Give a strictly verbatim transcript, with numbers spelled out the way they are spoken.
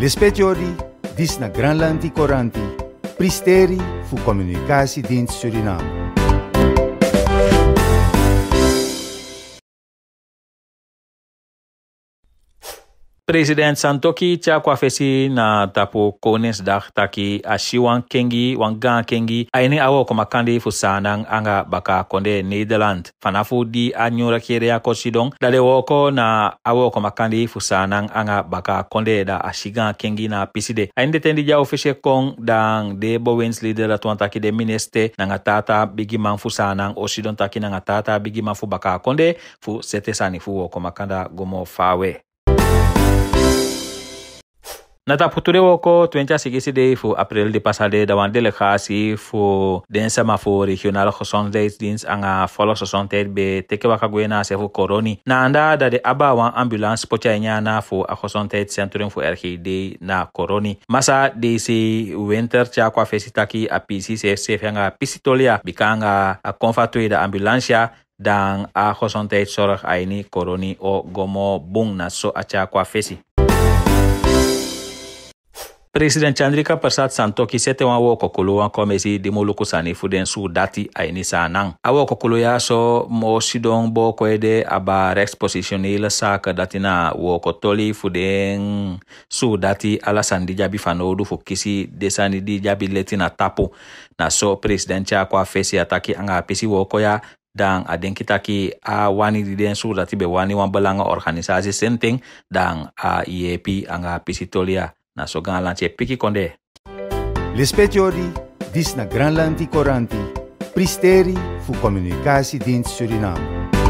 Lispetiori, dis na Granlandi Coranti, Pristeri fu Communicatiedienst Suriname. President Santoki Chakwa fesi na tapu Koningsdag taki ashiwan kengi wanga kengi aini awo komakandi fusanang anga baka konde Nederland. Fanafu di anyura kere ya kosidong dale woko na awo komakandi fusanang anga baka konde da ashigan kengi na piside. Ainde tendi ja ofishe kong dang de bowens leader la tuan taki de mineste na ngatata bigi man fusanang osidon taki na ngatata bigi man fu baka konde fu sete sani fu woko makanda gomo fawe. Nata puture woko twenty sigisi de fu april di pasade da wan delegatie fu densama fu regionale gezondheidsdienst anga volks gezondheid be teke waka gwena se fu koroni. Na anda da de aba wan ambulance pocha nyana fu a gezondheidscentrum fu R G D na koroni. Masa desi winter cha kwa fesitaki a P C C F anga pisitolia bikanga a konfatui da ambulancia dan a gezondheidszorg aini koroni o gomo bung na so acha kwa fesi. President Chandrika Persat Santoki sete wan wo kokolo wan komesi di moluku sani fuden su dati aini sanang. Awo kokolo ya so mo sidong bo kwede aba expositionele saka dati na wo kotoli fuden su dati ala sandi jabi fanodu fukisi desani di jabi leti na tapu. Na so president cha kwa fesi ataki anga pisi wo koya dan aden kitaki a wani di den su dati be wani wan belanga organisasi senting dan a I E P anga pisi tolia. Na so gan lanche piki konde. Lispetiori, dis na Granlandi Coranti, Pristeri fu Communicatiedienst Suriname.